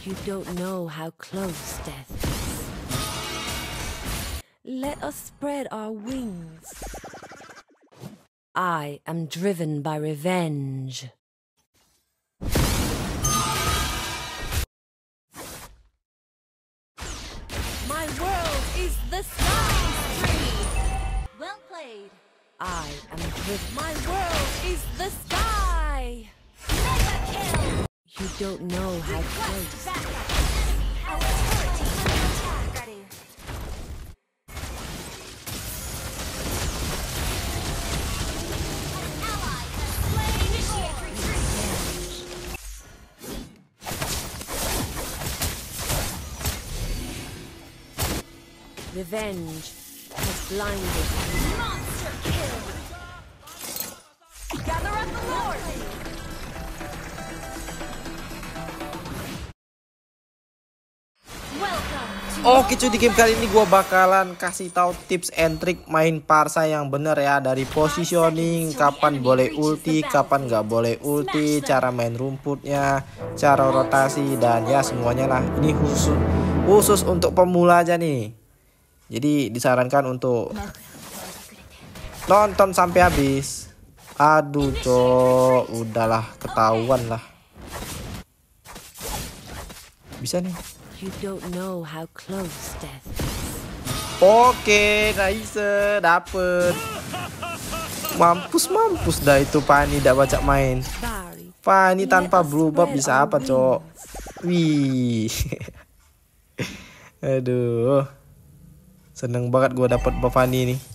You don't know how close death is. Let us spread our wings. I am driven by revenge. My world is the sky tree. Well played. I am driven. My world is the sky. Mega kill. You don't know how close. Our turret is under attack. Ready. An ally has slain. Initiate retreat. Revenge has blinded. Monster kill. Gather up the Lord. Oke cuy, di game kali ini gue bakalan kasih tahu tips and trick main Parsa yang bener ya. Dari positioning, kapan boleh ulti, kapan nggak boleh ulti, cara main rumputnya, cara rotasi, dan ya semuanya lah. Ini khusus untuk pemula aja nih. Jadi disarankan untuk nonton sampai habis. Aduh cok, udahlah ketahuan lah. Bisa nih. You don't know how close death is. Oke, nice, dapet. Mampus dah itu Fanny tidak baca main. Fanny tanpa blue buff bisa apa, cok? Wih. Aduh. Seneng banget gua dapet buff Fanny nih.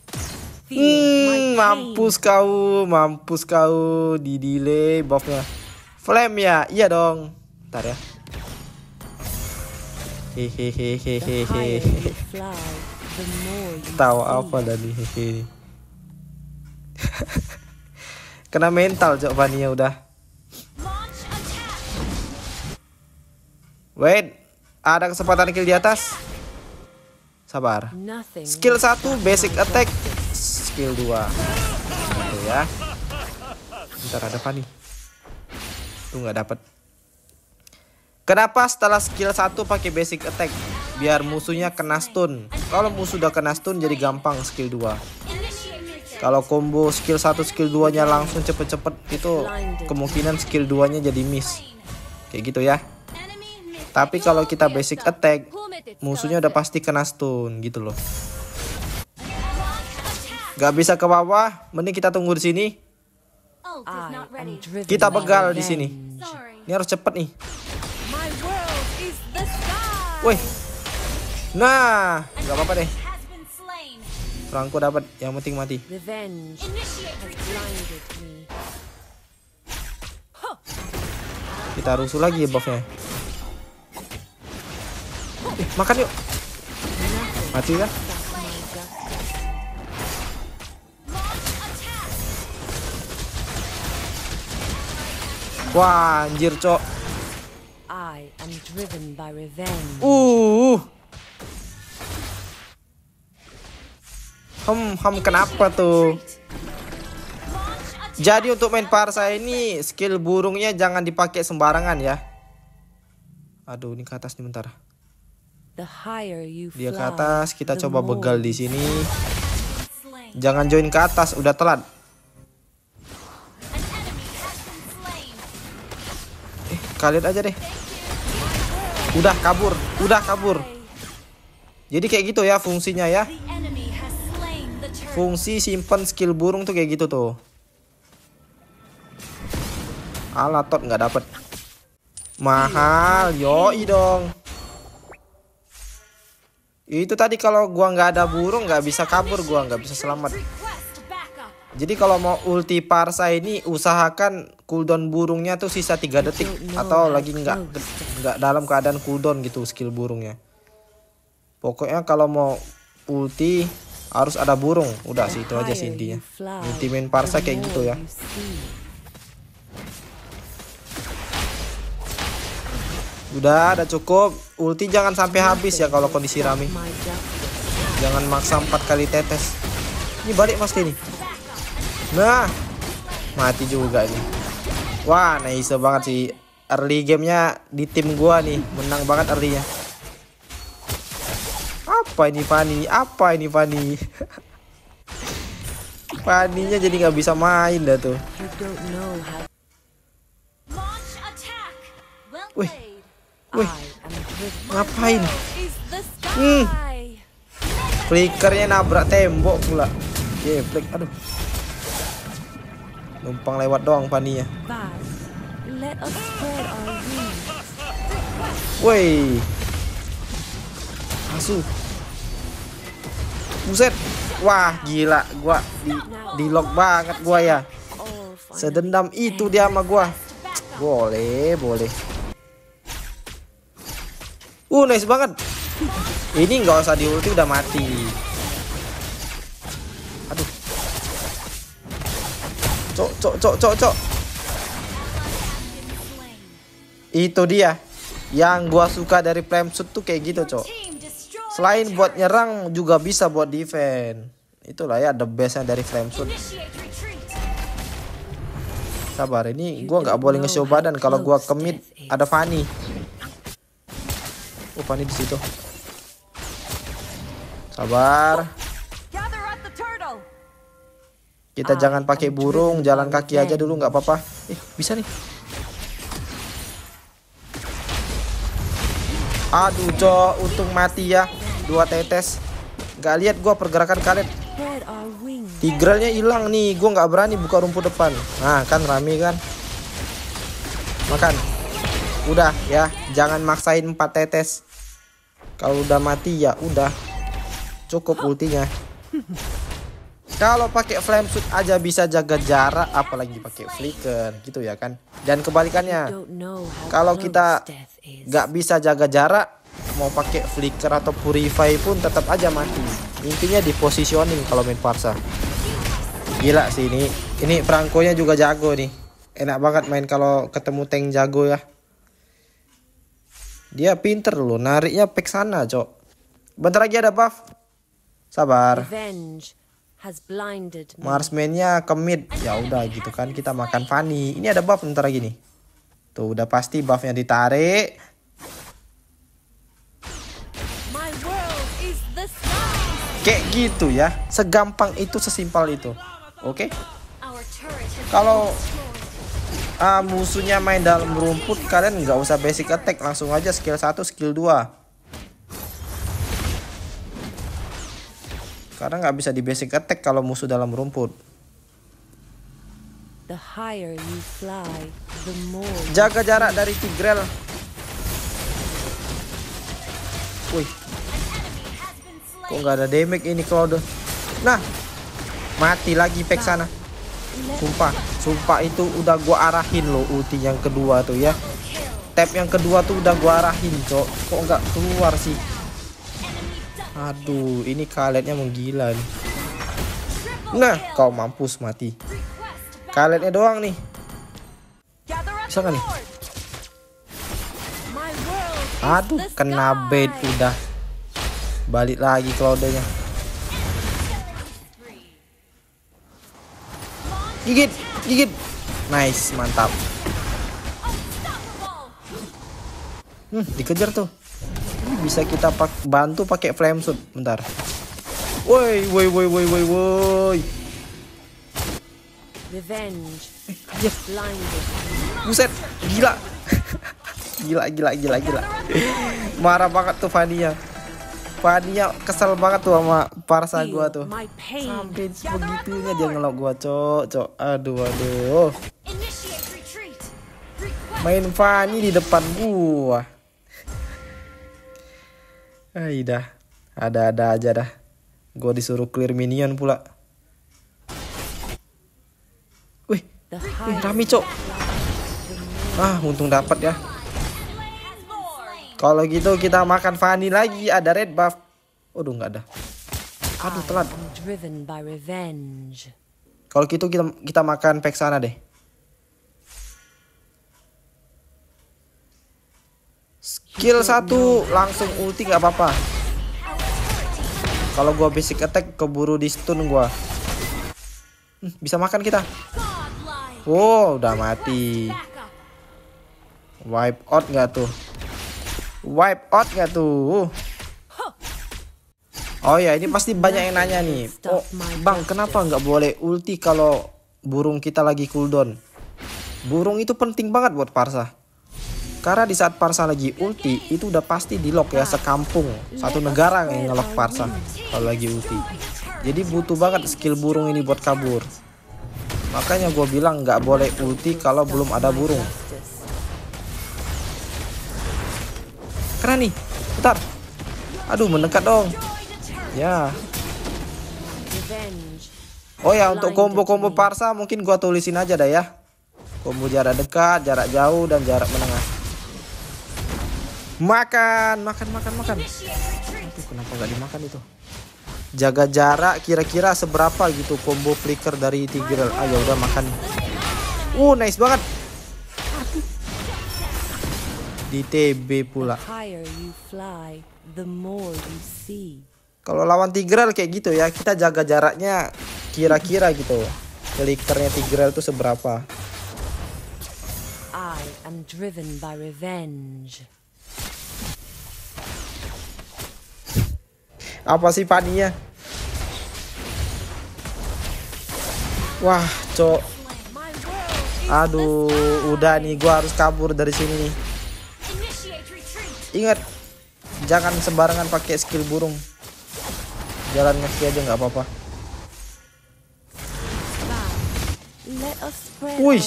Mampus kau di delay buffnya. Flame ya? Iya dong. Ntar ya. Hehehe. Tahu apa dari hehe. Kena mental jawabannya udah. Wait, ada kesempatan kill di atas. Sabar. Skill 1 basic attack, skill 2. Tuh ya. Bentar ada apa nih? Tuh nggak dapet. Kenapa setelah skill 1 pakai basic attack? Biar musuhnya kena stun. Kalau musuh udah kena stun jadi gampang skill 2. Kalau combo skill 1 skill 2 nya langsung cepet-cepet itu kemungkinan skill 2 nya jadi miss. Kayak gitu ya. Tapi kalau kita basic attack, musuhnya udah pasti kena stun gitu loh. Gak bisa ke bawah, mending kita tunggu di sini. Kita begal di sini. Ini harus cepet nih. Woi, nah, nggak apa-apa deh. Franco dapat, yang penting mati. Kita rusuh lagi ya buffnya. Makan yuk. Mati kan? Wah, anjir cok. Driven by revenge. Kenapa tuh? Jadi untuk main Parsa ini skill burungnya jangan dipakai sembarangan ya. Aduh, ini ke atas nih bentar. Dia ke atas, kita coba begal di sini. Jangan join ke atas, udah telat. Kalian aja deh. Udah kabur. Jadi kayak gitu ya fungsinya ya. Fungsi simpen skill burung tuh kayak gitu tuh. Alah tot nggak dapet. Mahal, yoi dong. Itu tadi kalau gua nggak ada burung nggak bisa kabur, gua nggak bisa selamat. Jadi kalau mau ulti Parsa ini usahakan cooldown burungnya tuh sisa 3 detik atau lagi nggak dalam keadaan cooldown gitu skill burungnya. Pokoknya kalau mau ulti harus ada burung. Udah sih itu aja sih intinya. Inti main Parsa kayak gitu ya. Udah cukup. Ulti jangan sampai habis ya kalau kondisi rame. Jangan maksa 4 kali tetes. Ini balik pasti nih. Nah, mati juga ini. Wah, nice banget sih early gamenya di tim gua nih, menang banget early-nya. Apa ini Fanny? Apa ini Fanny? Fanny-nya jadi nggak bisa main dah tuh. Wih, wih, ngapain? Flickernya nabrak tembok pula. Flick, aduh. Numpang lewat doang Fanny-nya. Woi, asu. Buset. Wah, gila, gua di lock banget gua ya. Sedendam itu dia sama gua. Boleh. Nice banget. Ini nggak usah di ulti udah mati. Aduh. Cok. Itu dia. Yang gua suka dari Flameshoot tuh kayak gitu, Cok. Selain buat nyerang juga bisa buat defense. Itulah ya the bestnya dari Flameshoot. Sabar, ini gua nggak boleh nge-show badan. Kalau gua ke mid ada Fanny. Oh, Fanny di situ. Sabar. Kita jangan pakai burung, jalan kaki aja dulu nggak apa-apa. Bisa nih. Aduh, Cok, untung mati ya. 2 tetes. Gak lihat gua pergerakan kalian. Tigrelnya hilang nih. Gua nggak berani buka rumput depan. Nah, kan rame kan. Makan. Udah ya, jangan maksain 4 tetes. Kalau udah mati ya udah. Cukup ultinya. Kalau pakai Flameshoot aja bisa jaga jarak, apalagi pakai flicker gitu ya kan. Dan kebalikannya, kalau kita nggak bisa jaga jarak, mau pakai flicker atau purify pun tetap aja mati. Intinya di positioning kalau main Parsa. Gila sih ini. Ini Franco-nya juga jago nih. Enak banget main kalau ketemu tank jago ya. Dia pinter loh, nariknya pek sana, Cok. Bentar lagi ada buff. Sabar. Marsman-nya ke mid. Ya udah gitu kan, kita makan Fanny. Ini ada buff bentar lagi nih. Tuh udah pasti buffnya ditarik. Kayak gitu ya. Segampang itu, sesimpel itu. Oke. Kalau musuhnya main dalam rumput, kalian nggak usah basic attack, langsung aja skill 1, skill 2. Karena nggak bisa di basic attack kalau musuh dalam rumput. Jaga jarak dari Tigreal. Wih, kok nggak ada damage ini Claude. Nah, mati lagi pack sana. Sumpah itu udah gua arahin loh ulti yang kedua tuh ya. Tap yang kedua tuh udah gua arahin, Cok. Kok nggak keluar sih? Aduh, ini kaliannya menggila nih. Nah, kau mampus mati. Kaliannya doang nih. Bisa gak nih? Aduh, kena bait udah. Balik lagi Claude-nya. Gigit. Nice, mantap. Dikejar tuh. Ini bisa kita bantu pakai Flameshoot. Bentar. Woi. Buset, gila. Gila. Marah banget tuh Fanny-nya. Fanny-nya kesel banget tuh sama Parsa gua tuh. Sampai sebegitunya dia ngelok gua, Cok. Aduh. Main Fanny di depan gua. Dah. Ada aja dah. Gua disuruh clear minion pula. Wih, rame, Cok. Untung dapat ya. Kalau gitu kita makan Fanny lagi, ada red buff. Aduh, nggak ada. Aduh, telat. Kalau gitu kita makan Vexana deh. Skill 1 langsung ulti nggak apa-apa. Kalau gua basic attack keburu di stun gua. Bisa makan kita. Wow, udah mati. Wipe out nggak tuh? Wipe out nggak tuh? Oh ya, ini pasti banyak yang nanya nih. Oh, Bang, kenapa nggak boleh ulti kalau burung kita lagi cooldown? Burung itu penting banget buat Parsa. Karena di saat Parsa lagi ulti, itu udah pasti di lock ya, sekampung. Satu negara yang ngelock Parsa kalau lagi ulti. Jadi butuh banget skill burung ini buat kabur. Makanya gue bilang nggak boleh ulti kalau belum ada burung. Keren nih, bentar. Aduh, mendekat dong. Ya. Oh ya, untuk combo-combo Parsa mungkin gua tulisin aja dah ya. Combo jarak dekat, jarak jauh, dan jarak menengah. Makan. Aduh, kenapa gak dimakan itu? Jaga jarak kira-kira seberapa gitu combo flicker dari Tigreal. Ah ya udah makan. Nice banget. Di TB pula. Kalau lawan Tigreal kayak gitu ya, kita jaga jaraknya kira-kira gitu. Flickernya Tigreal itu seberapa? I am driven by revenge. Apa sih paninya? Wah, cok. Aduh, udah nih gua harus kabur dari sini nih. Ingat, jangan sembarangan pakai skill burung. Jalan kaki aja nggak apa-apa. Wih,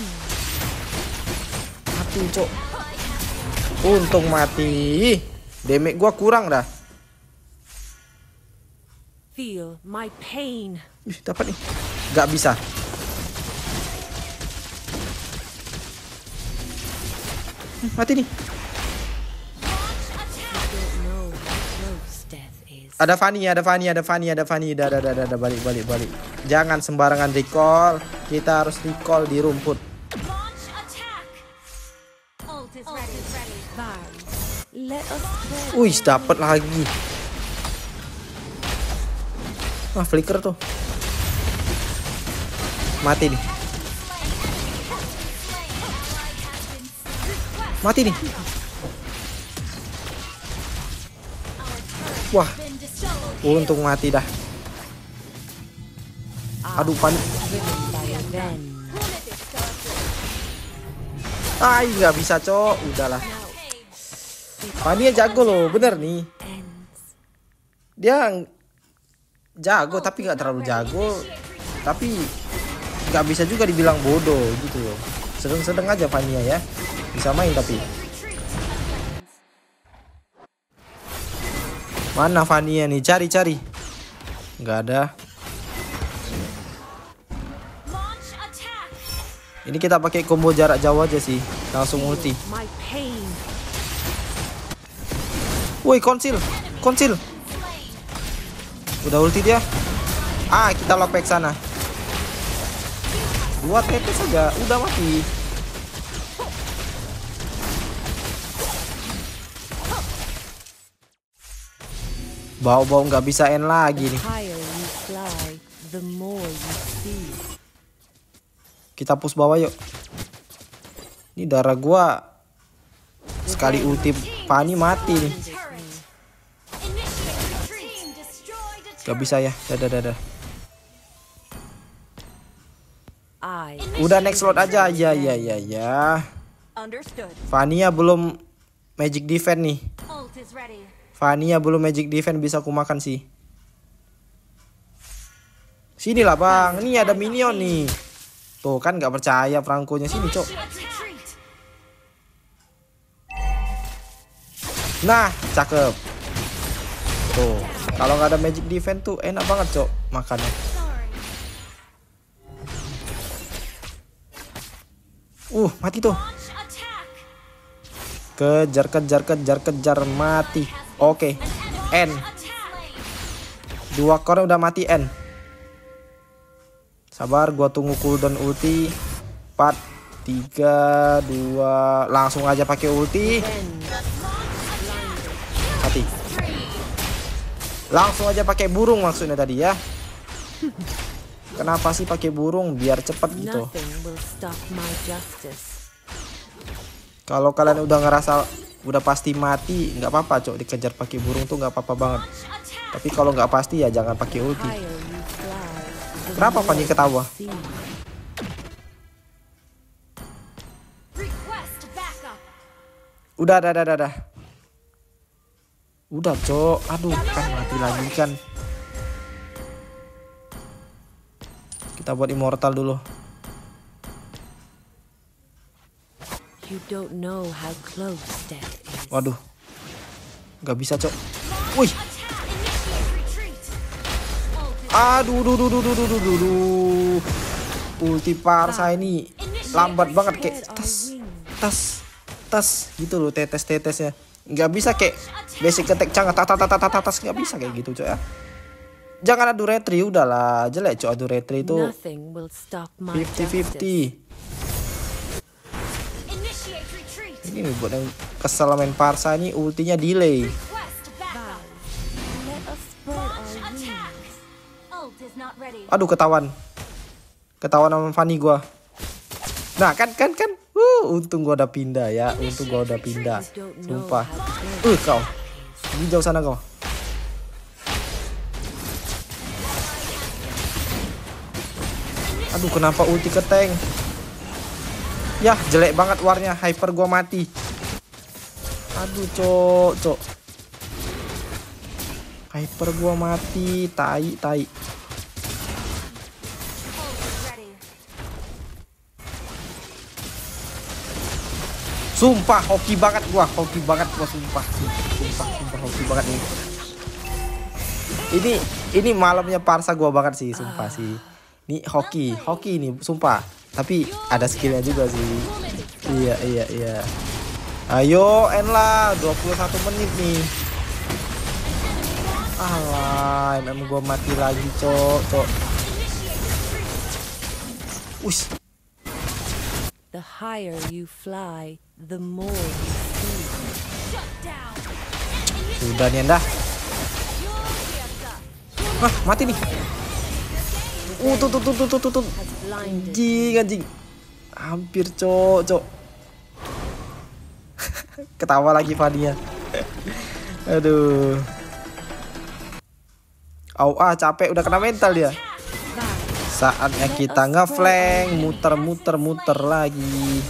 mati cok. Untung mati. Damage gua kurang dah. Feel my pain. Dapat nih. Nggak bisa. Mati nih. Ada Fanny. Udah balik. Jangan sembarangan recall. Kita harus recall di rumput. Wih, dapat lagi. Wah, flicker tuh. Mati nih. Wah, untung mati dah. Aduh, panik. Nggak bisa cok. Udahlah. Fanny jago loh, bener nih. Dia jago tapi nggak terlalu jago. Tapi nggak bisa juga dibilang bodoh gitu loh. Sedang-sedang aja Fanny ya. Bisa main tapi. Mana Fanny nih? Cari. Nggak ada. Ini kita pakai combo jarak jauh aja sih. Langsung ulti. Woi, konsil. Udah ulti dia. Kita lockback sana. 2 TP saja udah mati. Bau-bau nggak bisa end lagi nih. Kita push bawah yuk. Ini darah gua sekali ulti Fanny mati nih. Gak bisa ya. Dadah. Udah next slot aja. Ya. Fanny belum magic defense nih. Fanny belum magic defense, bisa aku makan sih. Sinilah bang. Ini ada minion nih. Tuh kan gak percaya Franco-nya, sini cok. Nah, cakep. Tuh, kalau nggak ada magic defense tuh enak banget cok makannya. Mati tuh. Kejar mati. Oke. N. 2 core udah mati N. Sabar, gua tunggu cooldown ulti. 4, 3, 2, langsung aja pakai ulti. Mati. Langsung aja pakai burung maksudnya tadi ya. Kenapa sih pakai burung? Biar cepet gitu. Kalau kalian udah ngerasa udah pasti mati, nggak apa-apa cok, dikejar pakai burung tuh nggak apa-apa banget. Tapi kalau nggak pasti ya jangan pakai ulti. Kenapa Fanny ketawa? Udah. Udah cok, aduh kan mati lagi kan. Kita buat immortal dulu. You don't know how close death is. Waduh, nggak bisa cok. Wih, aduh, ulti Parsa ini lambat banget kayak tas gitu loh, tetesnya. Nggak bisa kayak basic attack canggah tas nggak bisa kayak gitu cok ya. Jangan adu retri, udahlah jelek cok adu retri itu 50-50. Ini buat yang kesel main Parsa ini ultinya delay. Aduh ketahuan sama Fanny gua. Nah kan. Untung gua udah pindah ya. Sumpah. Kau. Di jauh sana kau. Aduh kenapa ulti ke tank? Yah jelek banget warnya, hyper gua mati. Aduh cok. Hyper gua mati, tai. Sumpah hoki banget gua sumpah hoki banget nih. Ini malamnya Parsa gua banget sih, sumpah sih. Ini hoki ini sumpah. Tapi ada skillnya juga sih. Iya. Ayo end lah, 21 menit nih. Alah, emang gua mati lagi cok. Ush. The higher you fly, the more you see. Sudah nih dah. Wah, mati nih. Tuh. Anjing. Hampir cok. Ketawa lagi Fania. Aduh. Capek udah kena mental dia. Saatnya kita ngeflank, muter lagi.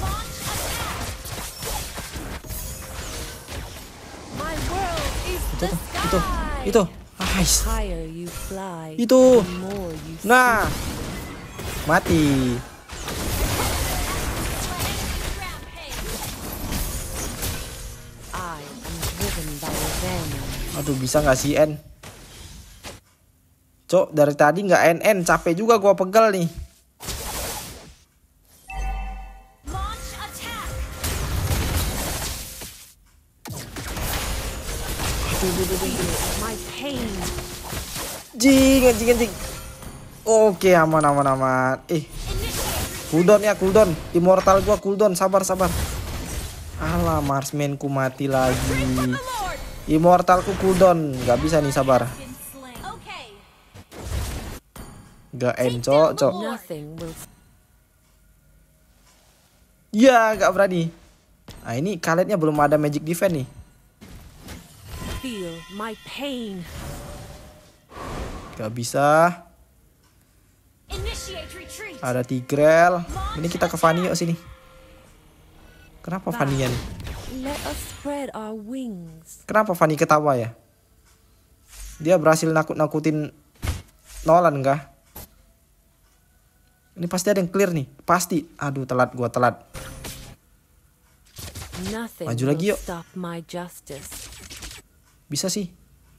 Itu. Nice. Itu. Nah. Mati. Aduh bisa nggak sih N? Cok dari tadi nggak NN, capek juga gua pegal nih. Anjing. Oke aman. Cooldown. Immortal gua cooldown, sabar. Alah marksmanku mati lagi. Immortalku cooldown, nggak bisa nih sabar. Gak cok. Ya gak berani. Nah ini kaliannya belum ada magic defense nih. Feel my pain. Gak bisa. Ada Tigrel. Ini kita ke Fanny yuk sini. Kenapa Fanny nih? Kenapa Fanny ketawa ya? Dia berhasil nakut-nakutin Nolan kah? Ini pasti ada yang clear nih, pasti. Aduh gua telat. Maju lagi yuk. Bisa sih.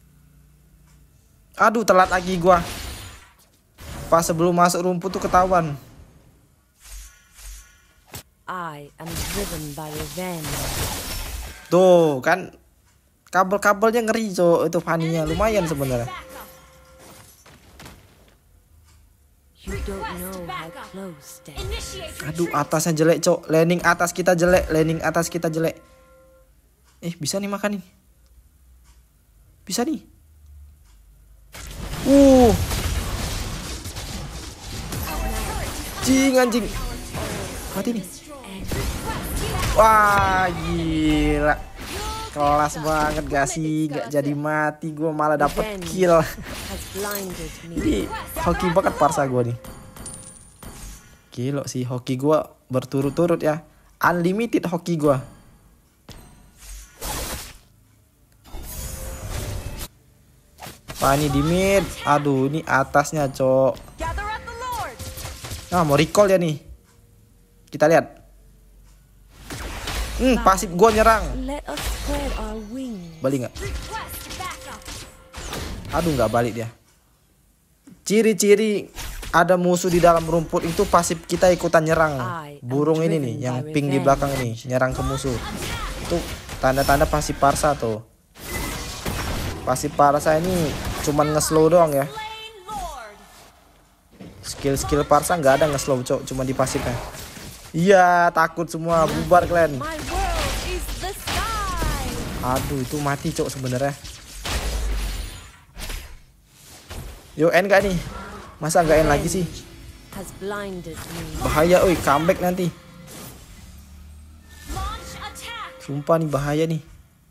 Aduh telat lagi gua. Pas sebelum masuk rumput tuh ketahuan. Tuh kan kabel-kabelnya ngeri cok, itu Fanny-nya lumayan sebenarnya. Aduh atasnya jelek cok, landing atas kita jelek. Bisa nih makan nih. Bisa nih. Anjing. Mati nih. Wah, gila. Kelas banget gak sih? Gak jadi mati, gue malah dapet kill. Jadi hoki banget Parsa gue nih. Gila sih, hoki gue berturut-turut ya. Unlimited hoki gue. Wah, ini di mid. Aduh, ini atasnya, cok. Nah, mau recall ya nih. Kita lihat. Pasif gue nyerang. Balik nggak? Aduh, nggak balik dia. Ciri-ciri ada musuh di dalam rumput itu pasif kita ikutan nyerang. Burung ini nih, yang pink di belakang ini, nyerang ke musuh. Itu tanda-tanda pasif Parsa tuh. Pasif Parsa ini cuman nge-slow doang ya. Skill-skill Parsa nggak ada nge-slow, cok, cuma di pasifnya. Iya, takut semua, bubar kalian. Aduh, itu mati, cok, sebenarnya. Yo, end gak nih? Masa nggak end lagi sih? Bahaya, oi, comeback nanti. Sumpah nih, bahaya nih.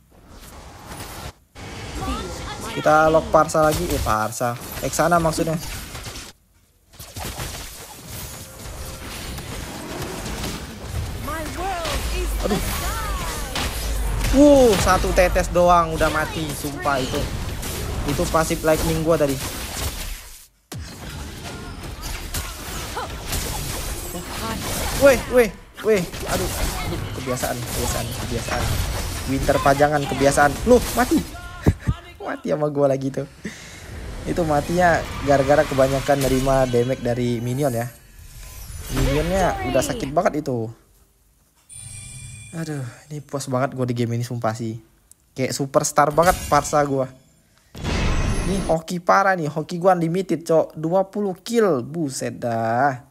Kita lock Parsa lagi. Parsa Eksana maksudnya. Aduh. Satu tetes doang udah mati. Sumpah itu pasif lightning gua tadi. Weh. Aduh, kebiasaan. Winter pajangan kebiasaan. Loh, mati. Mati sama gua lagi tuh. Itu matinya gara-gara kebanyakan nerima damage dari minion ya. Minionnya udah sakit banget itu. Aduh, ini puas banget gue di game ini sumpah sih. Kayak superstar banget Parsa gue. Ini hoki parah nih, hoki gue unlimited, cok. 20 kill, buset dah.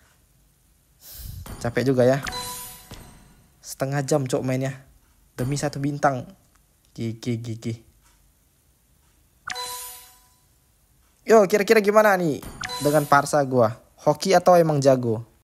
Capek juga ya. Setengah jam, cok, mainnya. Demi 1 bintang. Gigi. Yo, kira-kira gimana nih dengan Parsa gue? Hoki atau emang jago?